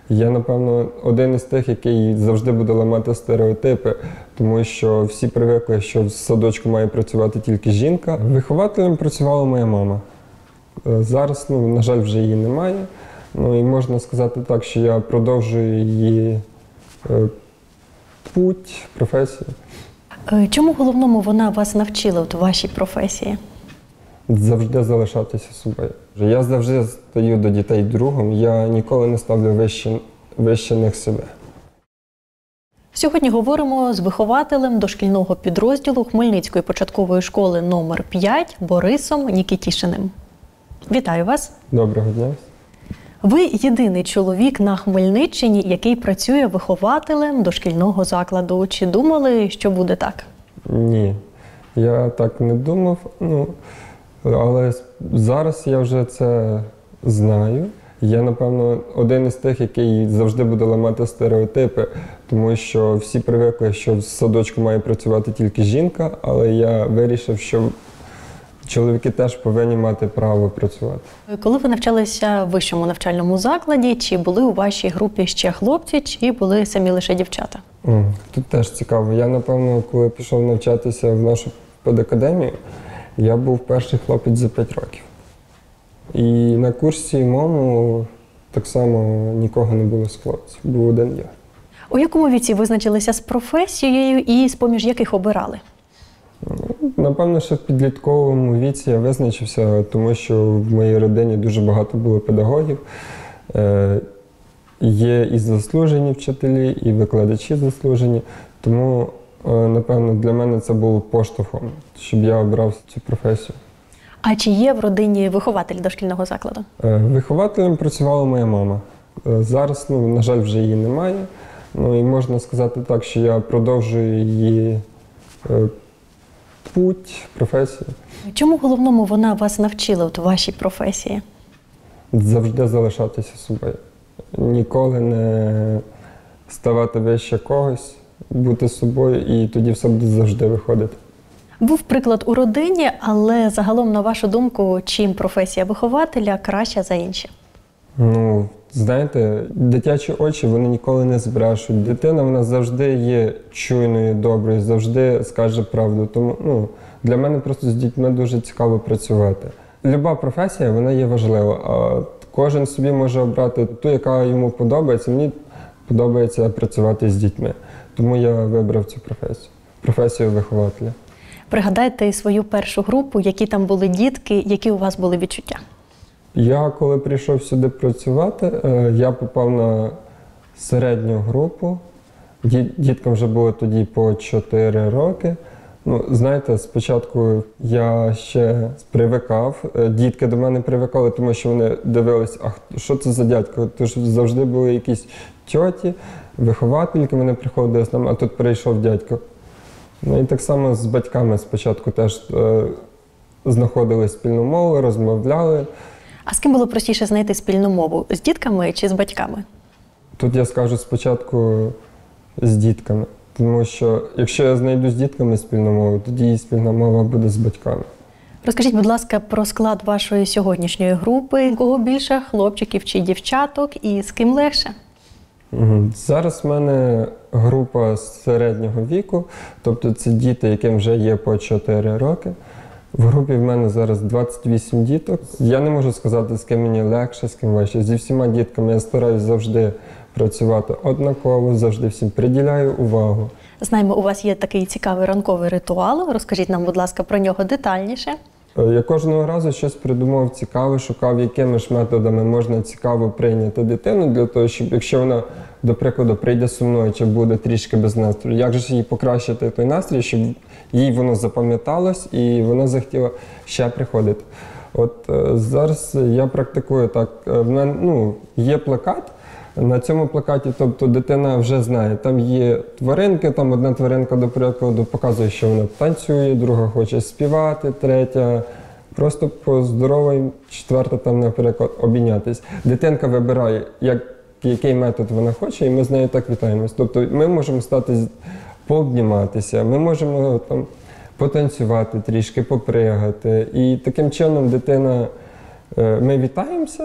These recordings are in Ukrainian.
Я, напевно, один із тих, який завжди буде ламати стереотипи, тому що всі привикли, що в садочку має працювати тільки жінка. Вихователем працювала моя мама. Зараз, на жаль, вже її немає. І можна сказати так, що я продовжую її путь, професію. Чому головному вона вас навчила в вашій професії? Завжди залишатися собою. Я завжди стою до дітей другом, я ніколи не ставлю вище них себе. Сьогодні говоримо з вихователем дошкільного підрозділу Хмельницької початкової школи номер 5 Борисом Нікітішиним. Вітаю вас! Доброго дня! Ви єдиний чоловік на Хмельниччині, який працює вихователем дошкільного закладу. Чи думали, що буде так? Ні, я так не думав. Але зараз я вже це знаю. Я, напевно, один із тих, який завжди буде ламати стереотипи, тому що всі привикли, що в садочку має працювати тільки жінка, але я вирішив, що чоловіки теж повинні мати право працювати. Коли ви навчалися в вищому навчальному закладі, чи були у вашій групі ще хлопці, чи були самі лише дівчата? Тут теж цікаво. Я, напевно, коли пішов навчатися в нашу педакадемію, я був перший хлопець за 5 років. І на курсі моєму так само нікого не було з хлопців, був один я. У якому віці визначилися з професією і з-поміж яких обирали? Напевно, що в підлітковому віці я визначився, тому що в моїй родині дуже багато було педагогів. Є і заслужені вчителі, і викладачі заслужені. Тому, напевно, для мене це було поштовхом, щоб я обрав цю професію. А чи є в родині вихователь дошкільного закладу? Вихователем працювала моя мама. Зараз, на жаль, вже її немає. І можна сказати так, що я продовжую її путь, професію. Чому головному вона вас навчила в вашій професії? Завжди залишатися собою. Ніколи не ставати вище когось, бути собою, і тоді все буде завжди виходити. Був приклад у родині, але загалом, на вашу думку, чим професія вихователя краща за інші? Знаєте, дитячі очі, вони ніколи не збрешуть. Дитина, вона завжди є чуйною, доброю, завжди скаже правду. Тому для мене просто з дітьми дуже цікаво працювати. Люба професія, вона є важлива, а кожен собі може обрати ту, яка йому подобається. Мені подобається працювати з дітьми, тому я вибрав цю професію вихователя. Пригадайте свою першу групу, які там були дітки, які у вас були відчуття? Я, коли прийшов сюди працювати, я попав на середню групу. Діткам вже було тоді по 4 роки. Знаєте, спочатку я ще привикав, дітки до мене привикали, тому що вони дивились, що це за дядько? Тож завжди були якісь тьоті, виховательки, вони приходили з нами, а тут прийшов дядько. І так само з батьками спочатку теж знаходили спільну мову, розмовляли. А з ким було простіше знайти спільну мову? З дітками чи з батьками? Тут я скажу спочатку з дітками. Тому що якщо я знайду з дітками спільну мову, тоді і спільна мова буде з батьками. Розкажіть, будь ласка, про склад вашої сьогоднішньої групи. Кого більше, хлопчиків чи дівчаток, і з ким легше? Зараз в мене група середнього віку, тобто це діти, яким вже є по 4 роки. В групі в мене зараз 28 діток. Я не можу сказати, з ким мені легше, з ким важче. Зі всіма дітками я стараюся завжди працювати однаково, завжди всім приділяю увагу. Знаємо, у вас є такий цікавий ранковий ритуал. Розкажіть нам, будь ласка, про нього детальніше. Я кожного разу щось придумав цікаве, шукав, якими ж методами можна цікаво прийняти дитину, для того, щоб якщо вона, до прикладу, прийде сумною чи буде трішки без настрою, як же ж їй покращити той настрій, щоб їй воно запам'яталось і вона захотіла ще приходити. От зараз я практикую так. В мене є плакат. На цьому плакаті, тобто дитина вже знає, там є тваринки, там одна тваринка, до прикладу, показує, що вона танцює, друга хоче співати, третя просто поздороваємо, четверта там, наприклад, обійнятись. Дитинка вибирає, який метод вона хоче, і ми з нею так вітаємось. Тобто ми можемо стати пообніматися, ми можемо там потанцювати трішки, попригати. І таким чином дитина, ми вітаємося,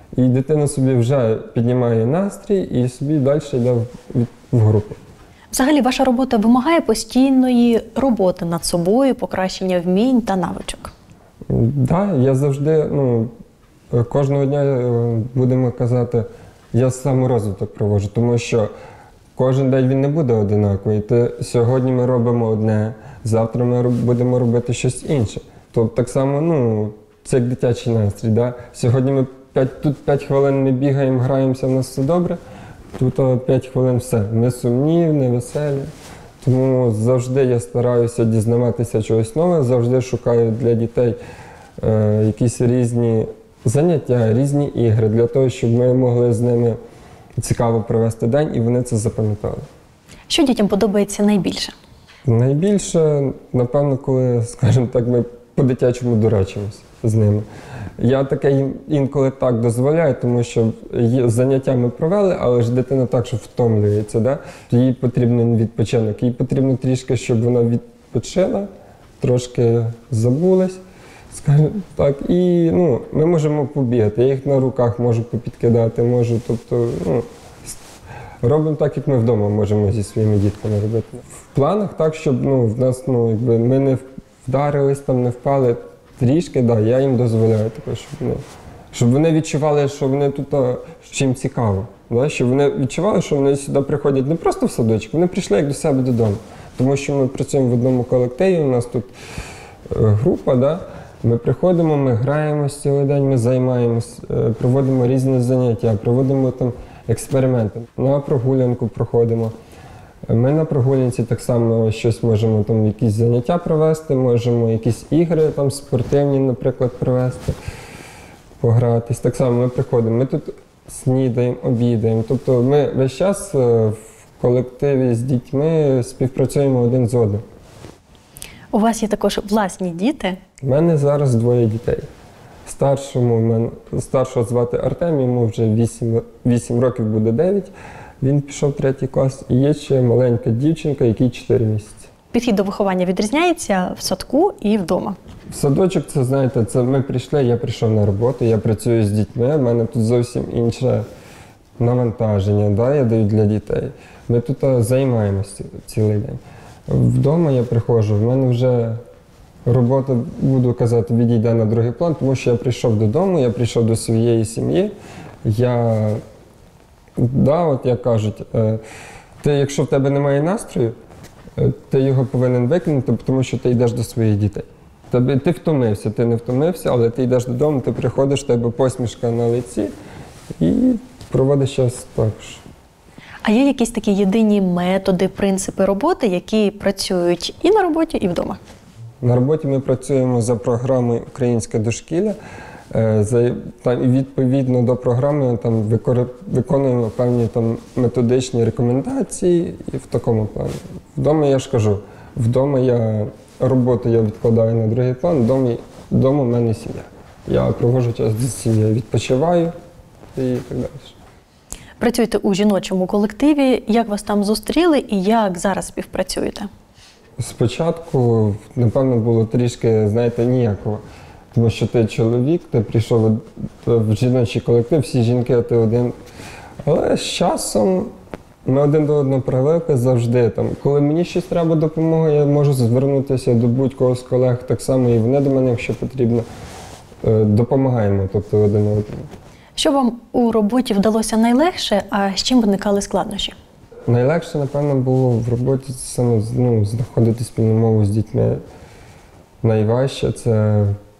І дитина собі вже піднімає настрій і собі далі йде в групу. Взагалі, ваша робота вимагає постійної роботи над собою, покращення вмінь та навичок. Так, я завжди, кожного дня, будемо казати, я саморозвиток проводжу, тому що кожен день він не буде одинаковий. Сьогодні ми робимо одне, завтра ми будемо робити щось інше. Тобто так само, це як дитячий настрій. Да? Сьогодні ми тут 5 хвилин ми бігаємо, граємося, в нас все добре, тут 5 хвилин все. Ми сумні, невеселі. Тому завжди я стараюся дізнаватися чогось нове, завжди шукаю для дітей якісь різні заняття, різні ігри, для того, щоб ми могли з ними цікаво провести день і вони це запам'ятали. Що дітям подобається найбільше? Найбільше, напевно, коли, скажімо так, ми по-дитячому дурачимося з ними. Я таке їм інколи так дозволяю, тому що заняття ми провели, але ж дитина так, що втомлюється. Да? Їй потрібен відпочинок, їй потрібно трішки, щоб вона відпочила, трошки забулась, скажімо так. І ми можемо побігати, я їх на руках можу попідкидати, робимо так, як ми вдома можемо зі своїми дітками робити. В планах так, щоб в нас, ми не вдарились, там, не впали. Трішки, я їм дозволяю таке, щоб вони відчували, що вони тут чим цікаво. Щоб вони відчували, що вони сюди приходять не просто в садочок, вони прийшли як до себе додому. Тому що ми працюємо в одному колективі, у нас тут група, ми приходимо, ми граємося цілий день, ми займаємось, проводимо різні заняття, проводимо там експерименти, на прогулянку проходимо. Ми на прогулянці так само щось можемо, там якісь заняття провести, можемо якісь ігри там спортивні, наприклад, провести, погратись. Так само ми приходимо, ми тут снідаємо, обідаємо. Тобто ми весь час в колективі з дітьми співпрацюємо один з одним. У вас є також власні діти? У мене зараз 2 дітей. Старшого звати Артем, йому вже 8 років буде 9. Він пішов в 3 клас, і є ще маленька дівчинка, якій 4 місяці. Підхід до виховання відрізняється в садку і вдома? В садочок, це ми прийшли, я прийшов на роботу, я працюю з дітьми, в мене тут зовсім інше навантаження, я даю для дітей. Ми тут займаємося цілий день. Вдома я приходжу, в мене вже робота, буду казати, відійде на другий план, тому що я прийшов додому, я прийшов до своєї сім'ї, як кажуть, якщо в тебе немає настрою, ти його повинен викинути, тому що ти йдеш до своїх дітей. Ти втомився, ти не втомився, але ти йдеш додому, ти приходиш, в тебе посмішка на лиці і проводиш час також. А є якісь такі єдині методи, принципи роботи, які працюють і на роботі, і вдома? На роботі ми працюємо за програмою «Українське дошкілля». Відповідно до програми виконуємо певні методичні рекомендації і в такому плані. Вдома я ж кажу, роботу я відкладаю на другий план, вдома в мене сім'я. Я проводжу час з сім'єю, відпочиваю і так далі. Працюєте у жіночому колективі. Як вас там зустріли і як зараз співпрацюєте? Спочатку, напевно, було трішки, ніяково. Тому що ти чоловік, ти прийшов в жіночий колектив, всі жінки, а ти один. Але з часом ми один до одного привикли завжди. Коли мені щось треба допомоги, я можу звернутися до будь-кого з колег так само, і вони до мене, якщо потрібно, допомагаємо, тобто один одному. Що вам у роботі вдалося найлегше, а з чим виникали складнощі? Найлегше, напевно, було в роботі саме знаходити спільну мову з дітьми. Найважче – це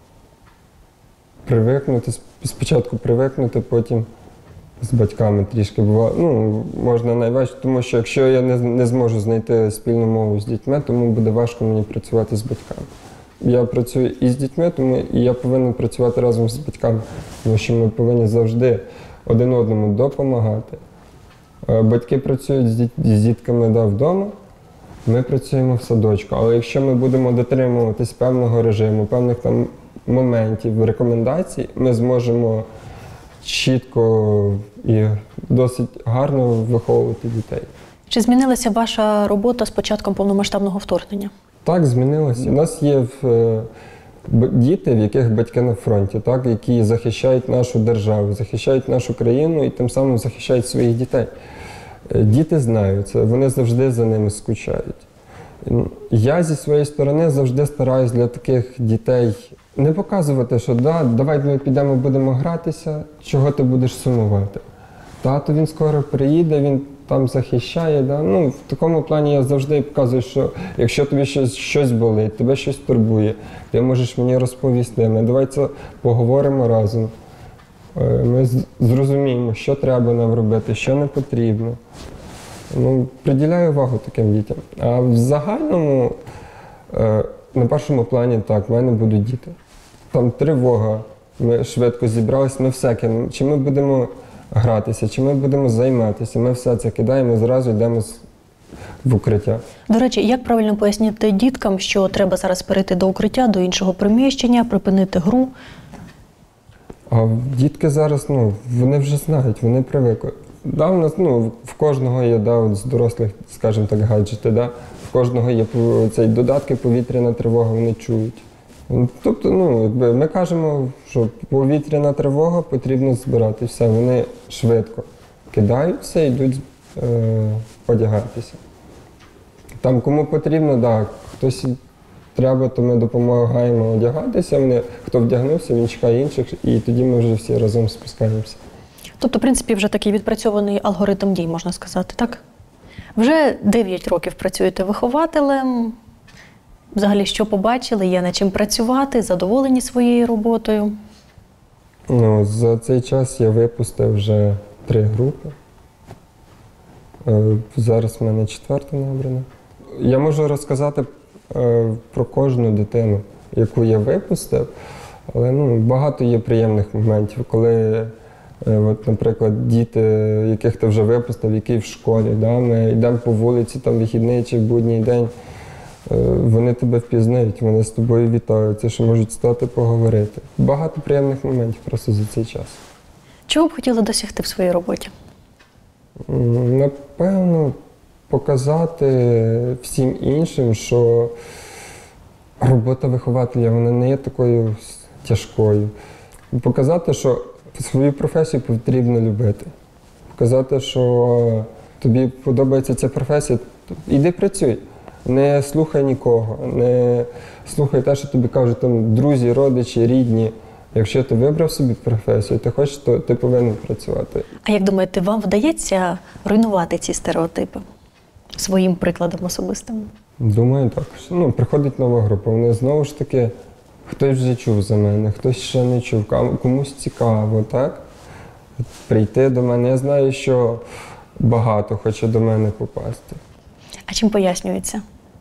спочатку привикнути, потім з батьками трішки буває. Можна найважче, тому що якщо я не зможу знайти спільну мову з дітьми, тому буде важко мені працювати з батьками. Я працюю і з дітьми, тому і я повинен працювати разом з батьками, тому що ми повинні завжди один одному допомагати. Батьки працюють з дітками вдома, ми працюємо в садочку. Але якщо ми будемо дотримуватись певного режиму, певних моментів, рекомендацій, ми зможемо чітко і досить гарно виховувати дітей. Чи змінилася ваша робота з початком повномасштабного вторгнення? Так, змінилося. У нас є діти, в яких батьки на фронті, так, які захищають нашу державу, захищають нашу країну і тим самим захищають своїх дітей. Діти знають це, вони завжди за ними скучають. Я зі своєї сторони завжди стараюсь для таких дітей не показувати, що давай ми підемо, будемо гратися, чого ти будеш сумувати. Тато, він скоро приїде, він там захищає. Да? Ну, в такому плані я завжди показую, що якщо тобі щось болить, тебе щось турбує, ти можеш мені розповісти, давай це поговоримо разом. Ми зрозуміємо, що треба нам робити, що не потрібно. Ну, приділяю увагу таким дітям. А в загальному, на першому плані, так, в мене будуть діти. Там тривога, ми швидко зібрались, ми все кинемо. Чи ми будемо гратися, чи ми будемо займатися, ми все це кидаємо і зразу йдемо в укриття. До речі, як правильно пояснити діткам, що треба зараз перейти до укриття, до іншого приміщення, припинити гру? А дітки зараз, вони вже знають, вони привикли. Да, у нас, в кожного є, з дорослих, скажімо так, гаджети, в кожного є цей додатки, повітряна тривога, вони чують. Тобто, ми кажемо, що повітряна тривога, потрібно збирати все. Вони швидко кидаються і йдуть одягатися. Там кому потрібно, хтось треба, то ми допомагаємо одягатися. Хто вдягнувся, він чекає інших, і тоді ми вже всі разом спускаємося. Тобто, в принципі, вже такий відпрацьований алгоритм дій, можна сказати, так? Вже 9 років працюєте вихователем. Взагалі, що побачили, є над чим працювати, задоволені своєю роботою? За цей час я випустив вже 3 групи. Зараз в мене 4-та набрана. Я можу розказати про кожну дитину, яку я випустив, але багато є приємних моментів, коли, наприклад, діти, яких ти вже випустив, які в школі, ми йдемо по вулиці, там вихідний чи будній день, вони тебе впізнають, вони з тобою вітаються, що можуть стати поговорити. Багато приємних моментів просто за цей час. Чого б хотіли досягти в своїй роботі? Напевно, показати всім іншим, що робота вихователя, вона не є такою тяжкою. Показати, що свою професію потрібно любити. Показати, що тобі подобається ця професія, іди працюй. Не слухай нікого, не слухай те, що тобі кажуть друзі, родичі, рідні. Якщо ти вибрав собі професію, ти хочеш, то ти повинен працювати. А як думаєте, вам вдається руйнувати ці стереотипи своїм прикладом особистим? Думаю, так. Приходить нова група, вони знову ж таки, хтось вже чув за мене, хтось ще не чув, комусь цікаво, так? Прийти до мене, я знаю, що багато хоче до мене попасти. А чим пояснюється?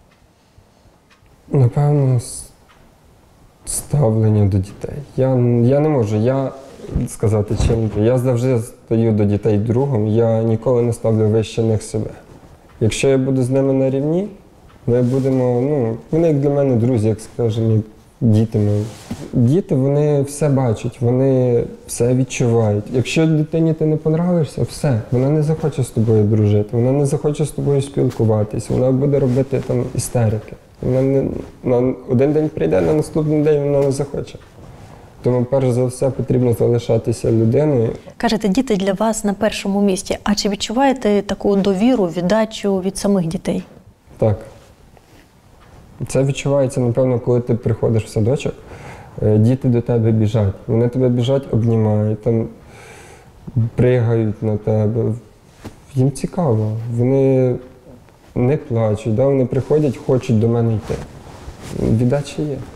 Напевно, ставлення до дітей. Я не можу сказати, чим. Я завжди стою до дітей другом, я ніколи не ставлю вище них себе. Якщо я буду з ними на рівні, ми будемо, вони як для мене друзі, як скажемо, діти мої. Діти, вони все бачать, вони все відчувають. Якщо дитині ти не понравишся, все, вона не захоче з тобою дружити, вона не захоче з тобою спілкуватись, вона буде робити істерики. Вона на один день прийде, на наступний день вона не захоче. Тому, перш за все, потрібно залишатися людиною. Кажете, діти для вас на першому місці. А чи відчуваєте таку довіру, віддачу від самих дітей? Так. Це відчувається, напевно, коли ти приходиш в садочок, діти до тебе біжать. Вони тебе біжать, обнімають, пригають на тебе. Їм цікаво. Вони не плачуть, вони приходять, хочуть до мене йти. Віддача є.